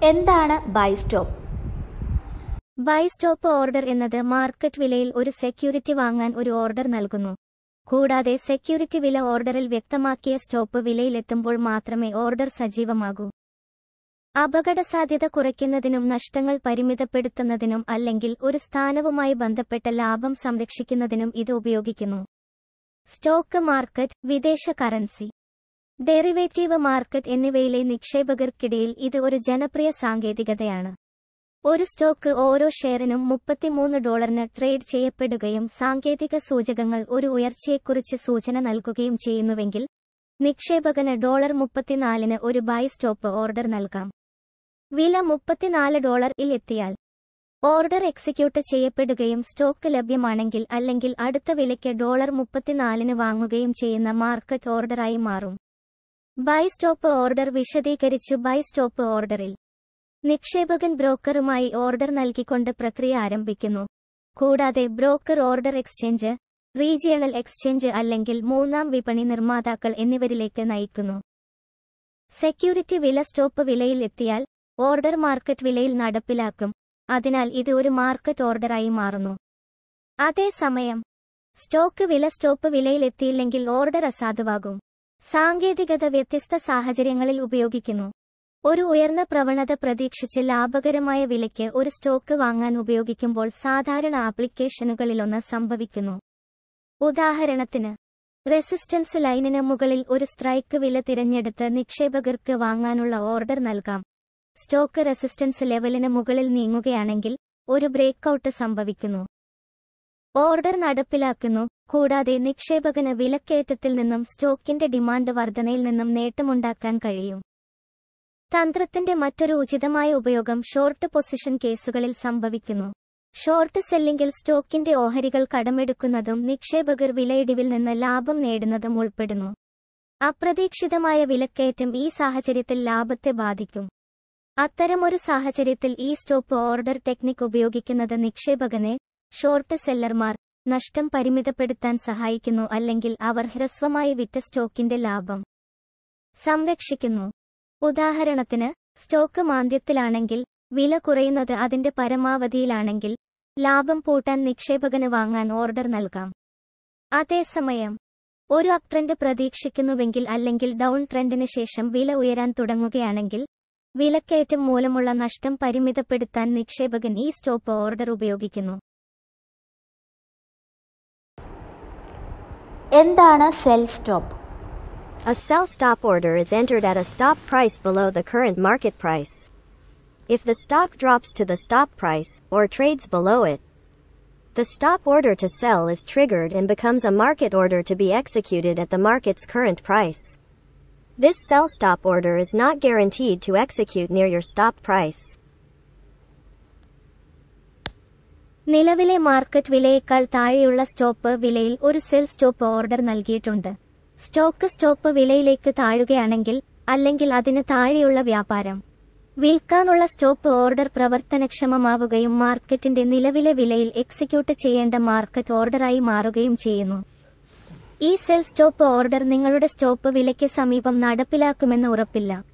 എന്താണ് buy stop? Buy stop order എന്നത് market വിലയിൽ ഒരു സെക്യൂരിറ്റി വാങ്ങാൻ ഒരു ഓർഡർ നൽകുന്നു. കൂടാതെ സെക്യൂരിറ്റി വില ഓർഡറിൽ വ്യക്തമാക്കിയ സ്റ്റോപ്പ് വിലയിലെത്തുമ്പോൾ മാത്രമേ ഓർഡർ സജീവമാകൂ. അപകടസാധ്യത കുറയ്ക്കുന്നതിനും നഷ്ടങ്ങൾ പരിമിതപ്പെടുത്തുന്നതിനും അല്ലെങ്കിൽ ഒരു സ്ഥാനവുമായി ബന്ധപ്പെട്ട ലാഭം സംരക്ഷിക്കുന്നതിനും ഇത് ഉപയോഗിക്കുന്നു. സ്റ്റോക്ക് മാർക്കറ്റ്, വിദേശ കറൻസി, ഡെറിവേറ്റീവ് മാർക്കറ്റ് എന്നിവയിലെ നിക്ഷേപകർക്കിടയിൽ ഇത് ഒരു ജനപ്രിയ സാങ്കേതികതയാണ്. ഒരു സ്റ്റോക്ക് ഓരോ ഷെയറിനും $33 ട്രേഡ് ചെയ്യപ്പെടുകയും സാങ്കേതിക സൂചകങ്ങൾ ഒരു ഉയർച്ചയെക്കുറിച്ച് സൂചന നൽകുകയും ചെയ്യുന്നുവെങ്കിൽ നിക്ഷേപകന് $34 ഒരു ബൈ സ്റ്റോപ്പ് ഓർഡർ നൽകാം. വില $34 എത്തിയാൽ ഓർഡർ എക്സിക്യൂട്ട് ചെയ്യപ്പെടുകയും സ്റ്റോക്ക് ലഭ്യമാണെങ്കിൽ അല്ലെങ്കിൽ അടുത്ത വിലയ്ക്ക് $34 വാങ്ങുകയും ചെയ്യുന്ന മാർക്കറ്റ് ഓർഡറായി മാറും. ബൈ സ്റ്റോപ്പ് ഓർഡർ വിശദീകരിച്ചു. ബൈ സ്റ്റോപ്പ് ഓർഡറിൽ നിക്ഷേപകൻ ബ്രോക്കറുമായി ഓർഡർ നൽകിക്കൊണ്ട് പ്രക്രിയ ആരംഭിക്കുന്നു. കൂടാതെ broker order exchange, regional exchange അല്ലെങ്കിൽ മൂന്നാം വിപണി നിർമ്മാതാക്കൾ എന്നിവരിലേക്ക് നയിക്കുന്നു. സെക്യൂരിറ്റി വില സ്റ്റോപ്പ് വിലയിൽ എത്തിയാൽ ഓർഡർ മാർക്കറ്റ് വിലയിൽ നടപ്പിലാക്കും. അതിനാൽ ഇത് ഒരു മാർക്കറ്റ് ഓർഡറായി മാറുന്നു. അതേസമയം സ്റ്റോക്ക് വില സ്റ്റോപ്പ് വിലയിൽ എത്തിയില്ലെങ്കിൽ ഓർഡർ അസാധുവാകും. സാങ്കേതികത വ്യത്യസ്ത സാഹചര്യങ്ങളിൽ ഉപയോഗിക്കുന്നു. ഒരു ഉയർന്ന പ്രവണത പ്രതീക്ഷിച്ച് ലാഭകരമായ വിലയ്ക്ക് ഒരു സ്റ്റോക്ക് വാങ്ങാൻ ഉപയോഗിക്കുമ്പോൾ സാധാരണ ആപ്ലിക്കേഷനുകളിലൊന്ന് സംഭവിക്കുന്നു. ഉദാഹരണത്തിന്, റെസിസ്റ്റൻസ് ലൈനിന് മുകളിൽ ഒരു സ്ട്രൈക്ക് വില തിരഞ്ഞെടുത്ത് നിക്ഷേപകർക്ക് വാങ്ങാനുള്ള ഓർഡർ നൽകാം. സ്റ്റോക്ക് റെസിസ്റ്റൻസ് ലെവലിന് മുകളിൽ നീങ്ങുകയാണെങ്കിൽ ഒരു ബ്രേക്ക്ഔട്ട് സംഭവിക്കുന്നു. ഓർഡർ നടപ്പിലാക്കുന്നു. കൂടാതെ നിക്ഷേപകന് വിലക്കയറ്റത്തിൽ നിന്നും സ്റ്റോക്കിന്റെ ഡിമാൻഡ് വർധനയിൽ നിന്നും നേട്ടമുണ്ടാക്കാൻ കഴിയും. തന്ത്രത്തിന്റെ മറ്റൊരു ഉചിതമായ ഉപയോഗം ഷോർട്ട് പൊസിഷൻ കേസുകളിൽ സംഭവിക്കുന്നു. ഷോർട്ട് സെല്ലിംഗിൽ സ്റ്റോക്കിന്റെ ഓഹരികൾ കടമെടുക്കുന്നതും നിക്ഷേപകർ വിലയിടിവിൽ നിന്ന് ലാഭം നേടുന്നതും ഉൾപ്പെടുന്നു. അപ്രതീക്ഷിതമായ വിലക്കയറ്റം ഈ സാഹചര്യത്തിൽ ലാഭത്തെ ബാധിക്കും. അത്തരമൊരു സാഹചര്യത്തിൽ ഈ സ്റ്റോപ്പ് ഓർഡർ ടെക്നിക് ഉപയോഗിക്കുന്നത് നിക്ഷേപകനെ, ഷോർട്ട് സെല്ലർമാർ, നഷ്ടം പരിമിതപ്പെടുത്താൻ സഹായിക്കുന്നു അല്ലെങ്കിൽ അവർ ഹ്രസ്വമായി വിറ്റ സ്റ്റോക്കിന്റെ ലാഭം സംരക്ഷിക്കുന്നു. ഉദാഹരണത്തിന്, സ്റ്റോക്ക് മാന്ദ്യത്തിലാണെങ്കിൽ വില കുറയുന്നത് അതിന്റെ പരമാവധിയിലാണെങ്കിൽ ലാഭം കൂട്ടാൻ നിക്ഷേപകന് വാങ്ങാൻ ഓർഡർ നൽകാം. അതേസമയം ഒരു അപ് ട്രെൻഡ് പ്രതീക്ഷിക്കുന്നുവെങ്കിൽ അല്ലെങ്കിൽ ഡൗൺ ട്രെൻഡിന് ശേഷം വില ഉയരാൻ തുടങ്ങുകയാണെങ്കിൽ വിലക്കയറ്റം മൂലമുള്ള നഷ്ടം പരിമിതപ്പെടുത്താൻ നിക്ഷേപകൻ ഈ സ്റ്റോപ്പ് ഓർഡർ ഉപയോഗിക്കുന്നു. എന്താണ് sell stop? A sell stop order is entered at a stop price below the current market price. If the stock drops to the stop price, or trades below it, the stop order to sell is triggered and becomes a market order to be executed at the market's current price. This sell stop order is not guaranteed to execute near your stop price. നിലവിലെ market വിലയേക്കാൾ താഴെയുള്ള stop വിലയിൽ ഒരു sell stop order നൽകിയിട്ടുണ്ട്. Stock stop വിലയിലേക്ക് താഴുകയാണെങ്കിൽ അല്ലെങ്കിൽ അതിന് താഴെയുള്ള വ്യാപാരം വിൽക്കാനുള്ള സ്റ്റോപ്പ് ഓർഡർ പ്രവർത്തനക്ഷമമാവുകയും മാർക്കറ്റിന്റെ നിലവിലെ വിലയിൽ എക്സിക്യൂട്ട് ചെയ്യേണ്ട മാർക്കറ്റ് ഓർഡറായി മാറുകയും ചെയ്യുന്നു. ഈ സെൽ സ്റ്റോപ്പ് ഓർഡർ നിങ്ങളുടെ സ്റ്റോപ്പ് വിലയ്ക്ക് സമീപം നടപ്പിലാക്കുമെന്ന് ഉറപ്പില്ല.